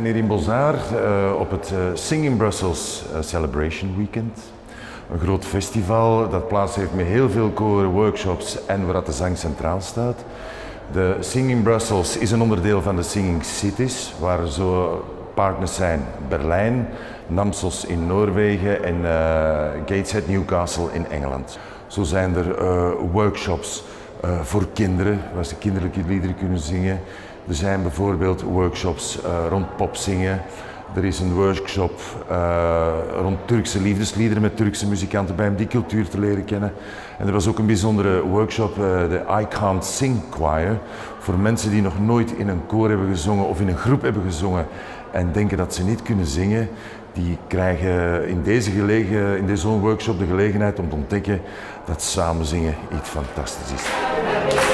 zijn hier in Bolzano op het Sing in Brussels Celebration Weekend. Een groot festival dat plaats heeft met heel veel koren, workshops en waar de zang centraal staat. De Sing in Brussels is een onderdeel van de Singing Cities, waar zo partners zijn Berlijn, Namsos in Noorwegen en Gateshead Newcastle in Engeland. Zo zijn er workshops voor kinderen, waar ze kinderlijke liederen kunnen zingen. Er zijn bijvoorbeeld workshops rond popzingen. Er is een workshop rond Turkse liefdesliederen met Turkse muzikanten bij om die cultuur te leren kennen. En er was ook een bijzondere workshop, de I Can't Sing Choir, voor mensen die nog nooit in een koor hebben gezongen of in een groep hebben gezongen en denken dat ze niet kunnen zingen. Die krijgen in deze workshop de gelegenheid om te ontdekken dat samen zingen iets fantastisch is.